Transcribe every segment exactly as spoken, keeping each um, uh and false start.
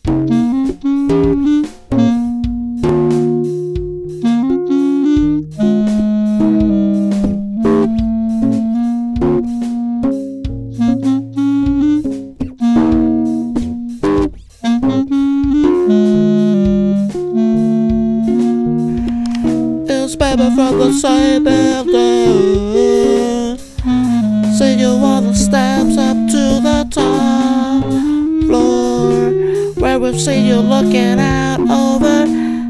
It's baby from the same building. See you on the steps up to the top floor, where we've seen you looking out over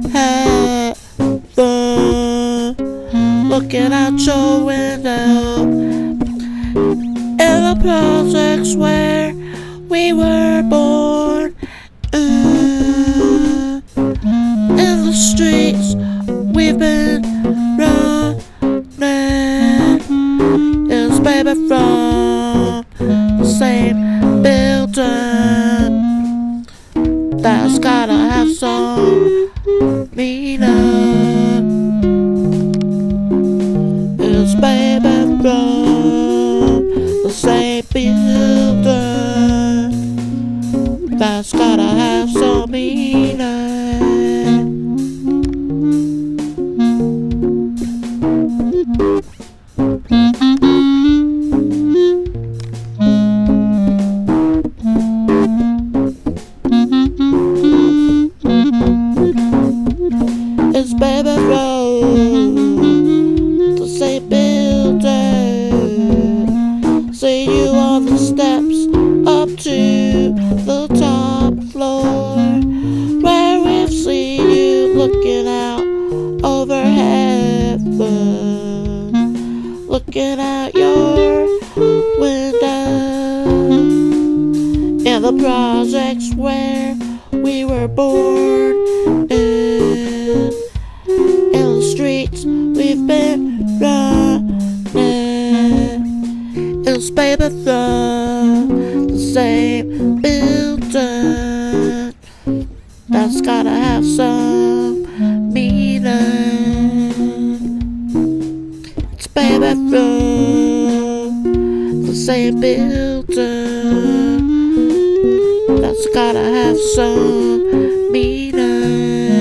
heaven, looking out your window. In the projects where we were born, uh, in the streets we've been running. It's baby from the same building. That's gotta have some meaning. It's baby from the same building. That's gotta have some meaning. It's baby from the same building. See you on the steps up to the top floor, where we've seen you looking out over heaven, looking out your window. In the projects where we were born, in, in the streets we've been running. It's baby from the same building. That's gotta have some meaning. It's baby from the same building. That's gotta have some meaning.